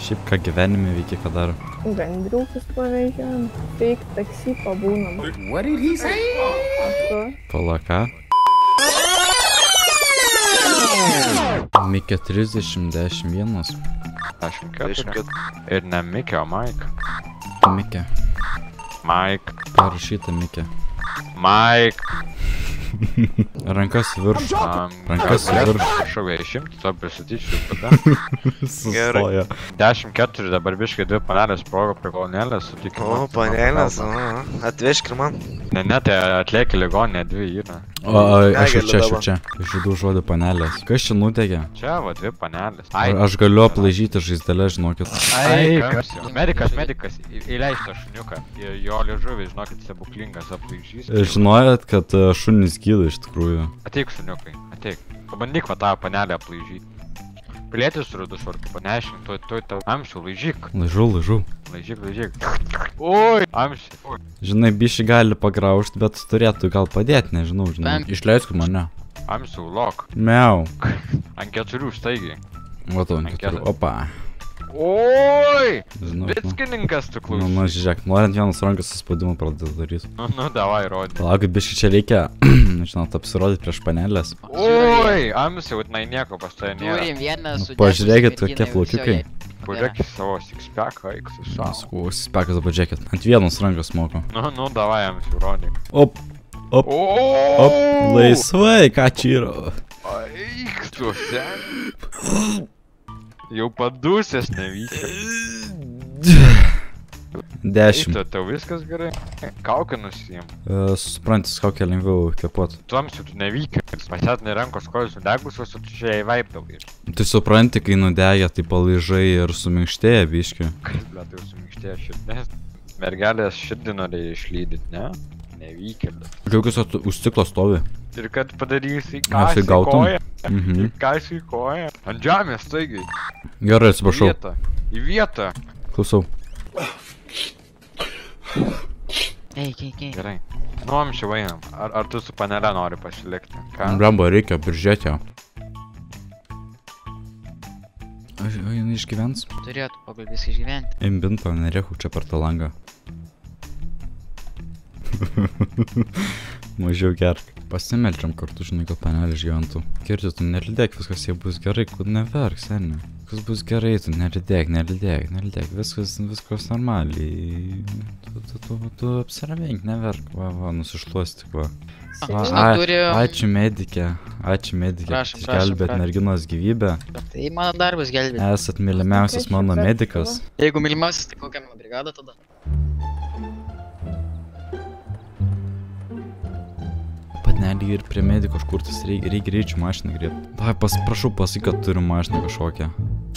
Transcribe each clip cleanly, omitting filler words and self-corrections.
Šiaip ką gyvenime veikia, ką daro. Gandriukus pavežiam. Feik taksi pabūnam. What did he say? Palaka. Mikė 30-11. Aš Mikė. Ir ne Mikė, o Mike. Mikė. Mike. Parašyta Mikė. Mike. Rankas į viršų. Rankas į viršų. Prašau, jei išimti, to prisityčiau tada. Sustoja. 10-4 dabar biškai 2 panelės sprogo prie kolonėlės. O, panelės, atvežk ir man. Ne, tai atlieki ligoninė 2 yra. O, aš čia. Išžydau žodį panelės. Kas čia nudegė? Čia, va, 2 panelės. Aš galiu aplaižyti žaizdelę, žinokit. Medikas, įleis tą šuniuką. Jo liežuvį, žinokit, stebuklingas aplaižys. Žinojat, kad šunys gydo iš tikrųjų. Ateik, šuniukai, ateik. Pabandyk va tą panelę aplaižyti. Pilietis turiu du švartų, panešink, tuoj tau amšių, laižyk. Laižau. Laižyk. Oi, amšiai. Žinai, bišį gali pagraužti, bet turėtų gal padėti, nežinau, žinai. Išleisk mane. Amšių, lok. Miau. Ant 4 staigiai. Matau, ant 4. Opa. Oi! Vickininkas tu klausai. Nu, žiūrėk, norint vienas rankas suspaudimą pradėti daryti. Nu, davai, rodė. Palauk, biškai čia reikia, žinot, apsirodyti prieš panelės. Oi, amsiau, tai nieko pas tai nėra. Turim vieną su... Pažiūrėkit, kokie plaukiukai. Pažiūrėkit savo sixpacką, eik su savo. Sakau, sixpackas dabar žiūrėkit. Ant vienos rankas moko. Nu, davai, amsiau, rodė. Op. Laisvai, ką čia yra? Eik tu, sen. Jau padusęs nevykia. 10. Tau viskas gerai? Kaukę nusijim. Suprantis, kaukę lengviau kvepuot. Tuomsiu, tu nevykia. Pasėtinai rankos kojus nudegusios, o tu čia įvaipdavai. Tai supranti, kai nudegė, tai palaižai ir suminkštėja biški. Kaip, bet jau suminkštėja širdis. Mergelės širdį norėjai išlydyti, ne? Nevykia, bet. Džiaugiuosi, už stiklo stovi. Ir kad padarysi Aš gautum. Įkasi į koją. Ant žemės, staigiai. Gerai, atsiprašau. Į vietą. Klausau. Eik. Gerai. Nu, amšiau einam. Ar tu su panele nori pasilikti? Blemba, reikia prižiūrėti ją. Jinai išgyvens? Turėtų pagal viską išgyventi. Imbinto, nereikia čia per tą langą. Mažiau gerk. Pasimeldžiam kartu, žinai, kad panelė išgyventų. Kirti, tu nelidėk, viskas jie bus gerai, kur neverk, seniai. Viskas bus gerai, tu nelidėk, viskas normaliai. Tu apsiramink, neverk, va, nusišluosi tik va. Ačiū medikė, išgelbėt merginos gyvybę. Tai mano darbas gelbėti. Esat mylimiausias mano medikas. Jeigu mylimiausias, tai kokia mano brigada tada? Panelį ir prie mediko kažkurtis reikia greičių mašiną grėti. Davai, prašau pasakyk, kad turiu mašiną kažkokią.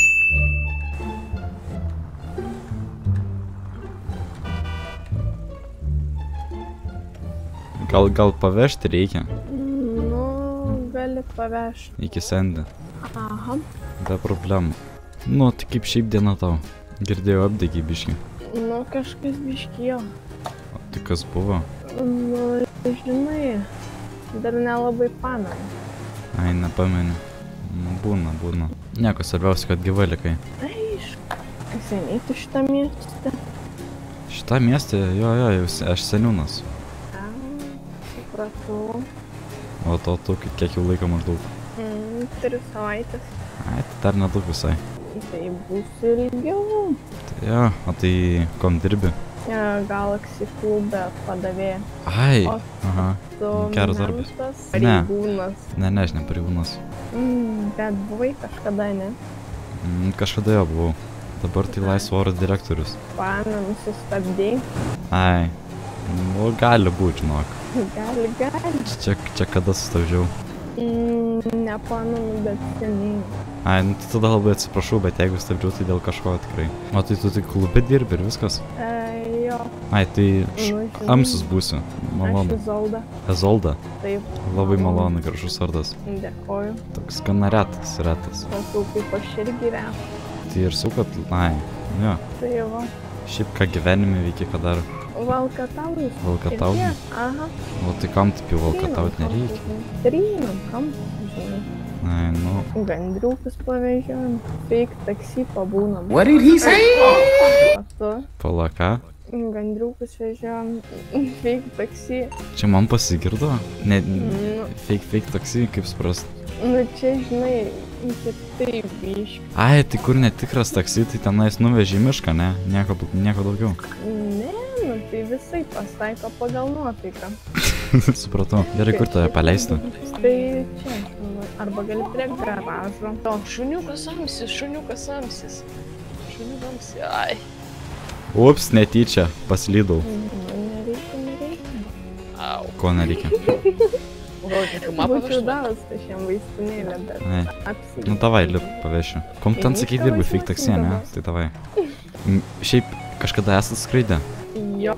Gal pavežti reikia? Nu, gali pavežti. Iki sendė. Aha. Be problemų. Nu, tai kaip šiaip diena tau? Girdėjau apdegį biškį. Nu, kažkas biškijo. O tai kas buvo? Nu, žinai, dar nelabai pamenu. Ai, nepameni. Nu, būna. Nieko svarbiausia, kad gyva likai. Aišku. Seniai tu šitą miestą? Šitą miestą? Jo, aš seniūnas. Supratau. O tu kiek jau laiko maždaug? 3 savaitės. Ai, tai dar nedaug visai. Tai bus ilgiau. Tai jo, o tai kom dirbi? Galaxy klube padavėja. Ai, aha, geras darbas. Pareigūnas. Ne, aš ne pareigūnas. Bet buvai kažkada, ne? Kažkada jo buvau. Dabar tai laisvo oro direktorius. Pamenu, sustabdėjai. Ai, nu gali būt, žinok. Gali. Čia kada sustabdžiau? Nepamenu, bet seniai. Ai, nu tai tada labai atsiprašau, bet jeigu stabdžiau, tai dėl kažko tikrai. O tai tu tik klube dirbi ir viskas? Jo. Ai, tai amsus būsi. Malonu. Aš Ezolda. Ezolda? Taip. Labai malonu, gražus vardas. Dėkoju. Toks gana retas. Sakau, kaip aš irgi retas. Tai ir su, kad, ai, jo. Tai va. Šiaip ką gyvenime veikia, ką daro. Valkataujus. Valkatauji? Aha. O tai kam taip jau valkatauti nereikia? Trynam, kam, žinai. Ai, nu. Gandriukus pavežiojam, fake taksi pabūnam. What did he say? Tu, Palaka. gandriukus vežiojam, fake taksi. Čia man pasigirdo? Ne, Nu, fake taksi, kaip suprast. nu čia, žinai, kitaip biški. Ai, tai kur netikras taksi, tai tenais nuveži į mišką, ne? Nieko daugiau. Ne, nu tai visai pasitaiko pagal nuotaiką. Supratau. Gerai, kur tave paleisti? Tai čia, nu, arba gali prie garažo. O, šuniukas amsis, šuniukas amsis. Šuniukas amsis, ai. Ups, netyčia, paslydau. Nu, nereikia. Au. Ko nereikia? Gal tik mapą Būčiau davęs tai šiam vaistinėlę, bet Ai. apsigai. Nu davai, lip, pavešiu. Kom ten sakai dirbi, fake taksi, ne? Tai davai. Šiaip kažkada esat skraidę? Jo.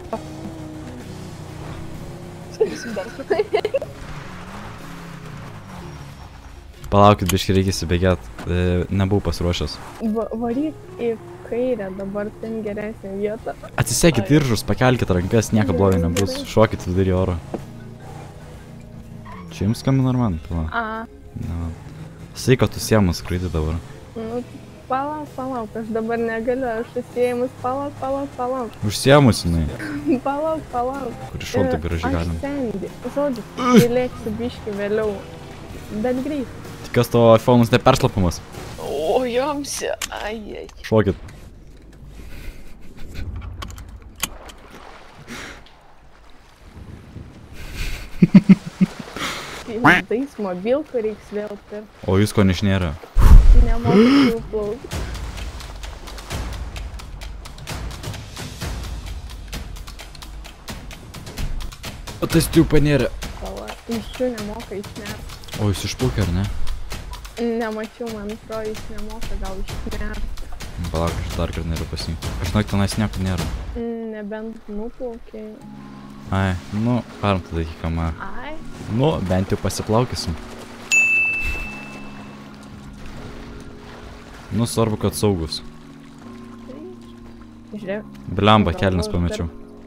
Palaukit, biškai reikia įsibėgėt. Nebuvau pasiruošęs. Varyk į kairę, dabar ten geresnė vieta. Atsisekit diržus, pakelkit rankas, nieko blogo nebus. Šokit vidurį oro. Čia jums skambina ar man? Pala. A, Ne. Saiko, tu siemas skraidį dabar. nu, palauk, aš dabar negaliu, aš susiejimus, palauk. Užsiemus, jinai. Palauk. Kur iššokti gražiai galim. Aš sendi, žodžiu, įlėksiu biški vėliau, bet greit. Tik kas tavo iPhone'us neperslapamas. O, jomsi, ai. Šokit. Tais mobilkų reiks vėl pirkti, O jūs ko nešnėra? nemoku jų plaukti. O tas tu panėrė. Iš jų nemoka išnert. O jūs išplaukė ar ne? Nemačiau, man atrodo, jis nemoka gal išnert. Palauk, aš dar kartą noriu pasirinkti. Aš žinok, tenais nieko nėra. Nebent nuplaukė. Ai, nu, param tada iki kamą. Ai, Nu, bent jau pasiplaukysim. Nu, svarbu, kad saugus. tai žiūrėk, Blemba, kelnes pamečiau.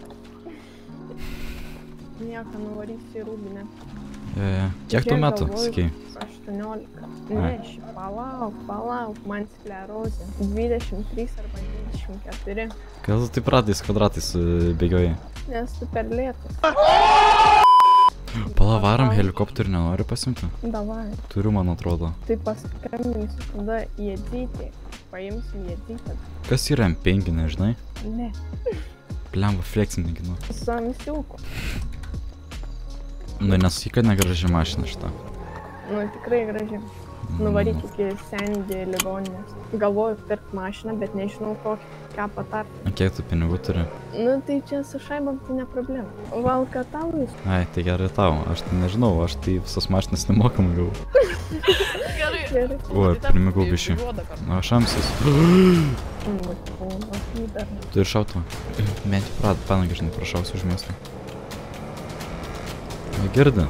nieko nuvarysiu į rūbinę. Kiek tu metų, sakei? 18. Ne, ši, palauk, man sklerozė. 23 arba 24. Gal tu taip ratais kvadratais bėgioji? Nes tu per lėtas. Pala, varom helikopterių nenori pasimti? Davai. Turiu, man atrodo. Tai paskambinsiu tada Jadzytei. Paimsim Jadzytę. Kas yra M5, nežinai? Ne. Blemba, flexininkinu. Su amsiuku. Nu, nesakyk, kad negraži mašina šitą. Nu, tikrai graži. Nuvaryk iki Sandy ligoninės. Galvoju pirkt mašiną, bet nežinau ką patart. O kiek tu pinigų turi? Nu, tai čia su šaibom tai ne problema. Valkataujus. Ai, tai gerai tau. Aš tai nežinau, aš tai visas mašinas nemokamai gavau. Gerai. Oi, primigau bišį. O, šamsis. Nu, tai dar. Tu ir šautuvą. Bent jau panagį, žinai, prašausiu už miestą. Girdi.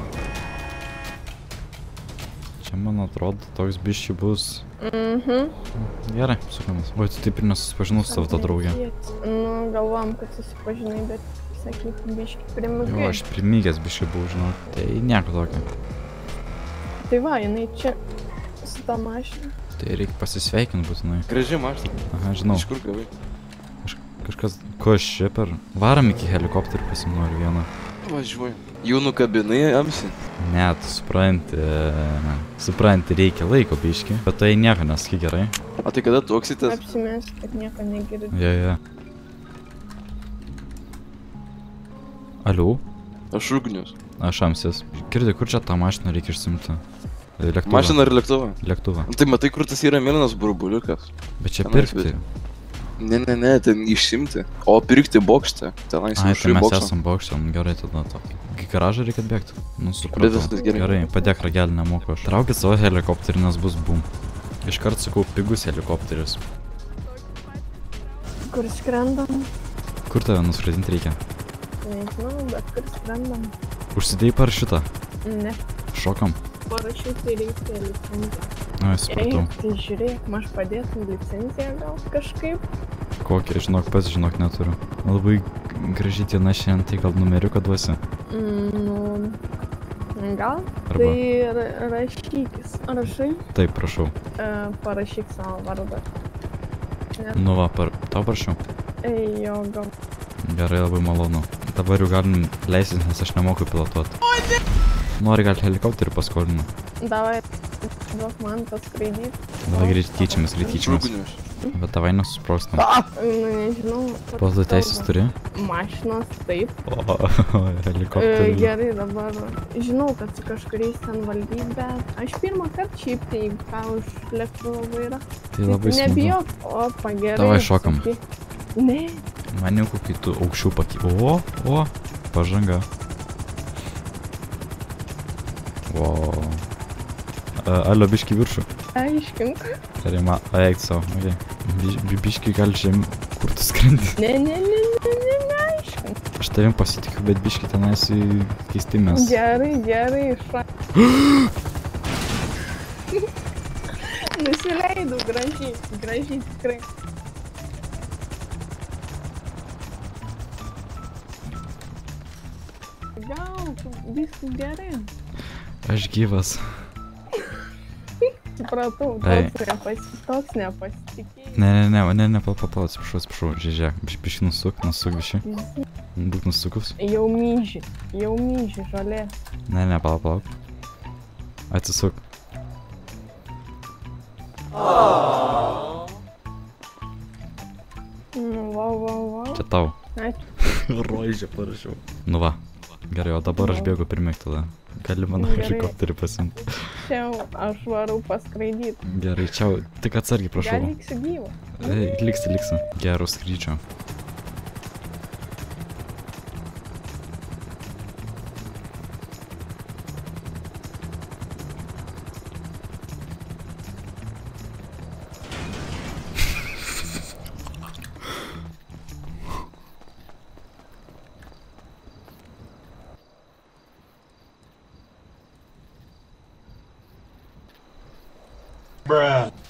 Čia, man atrodo, toks bišį bus. Gerai, sukamas. Oi, tu taip ir nesusipažinau su savo tą draugę. Nu, galvom, kad susipažinai, bet sakyk, biški Jo, primigai. aš primygęs bišį buvau, žinau. Tai nieko tokio. Tai va, jinai čia su ta mašina. Tai reikia pasisveikinti būtinai. Graži mašina. Aha, žinau. Iš kur gavai? Kažkas, ko aš čia per... Varam iki helikopterį pasinoriu vieną. Važiuoju. Jų nukabinai, amsi. Ne, tu supranti, reikia laiko biški. Bet tai nieko nesakyk, gerai. O tai kada tuoksitės? Apsimės, kad nieko negirdi. Jo. Aliu? Aš ugnius. Aš amsis. Girdi, kur čia tą mašiną reikia išsimti? Lėktuvą. Mašina ar lėktuvą? Lėktuvą. Tai matai, kur tas yra mėlynas burbuliukas? Bet čia Tenais pirkti. Ne, ten išsimti. O pirkti bokštę. Tenais Ai, tai viršuj mes bokštą. esam bokšte, nu gerai tada to. Į garažą reikia bėgti. Nu, Bet supratau. viskas gerai. Gerai, padėk ragelį, nemoku aš. Traukit savo helikopterį, nes bus bum. Iškart sakau, pigus helikopteris. Kur skrendam? Kur tave nuskraidinti reikia? Nežinau, bet kur skrendam? Užsidėjai parašiutą. Ne. Šokam. Parašyti reikia licenciją. Ai, supratau. Tai žiūrėk, aš padėtum licenciją gal kažkaip? Kokią, žinok, pats žinok neturiu. Labai graži diena šiandien, tai gal numeriuką duosi? Nu, gal? Arba? Tai rašykis. Rašai, Taip, prašau. parašyk savo vardą. Nu va, tau prašau. Jo, gal. Gerai, labai malonu. Dabar jau galim leisis, nes aš nemoku pilotuoti. Nori gal helikopterį paskolinu. Davai, duok man paskraidyti. Davai greit tyčiamis, Trūkinius. Bet davai nesusprostam. Nu, nežinau. Piloto teisės turi? Mašinos, taip. O, helikopterį. Gerai, dabar žinau, kad su kažkuriais ten valdyt, bet aš pirmą kartą šiaip tai ką už lėktuvo vairą. Tai labai smagu. Nebijok. O, pagerai. Davai šokam. Ne. Man jau kokį tu aukščiau o, pažanga. O. Alio, biški viršų. Aiškink. Gerai, eik savo, okei. Biški gal žem, kur tu skrendi. Ne, aiškink. Aš tavim pasitikiu, bet biški tenais keisti mes. Gerai, Nusileidau, gražiai, tikrai. Gal, viskas gerai. Aš gyvas. Supratau, toks nepasitikėjimas. Ne, pala, atsiprašau, žiūrėk, biški nusuk biški. Būk nusukus. Jau myži, žolė. Ne, palauk. Atsisuk. Vau. Čia tau. Ačiū. Rožė parašiau. Nu va. Gerai, o dabar aš bėgu pirmėk tada. Gali mano helikopterį pasimti. Čia aš varau paskraidyti. Gerai, čia tik atsargiai prašau. Gal liksiu gyvą? Liksi. Gero skrydžio. Bruh.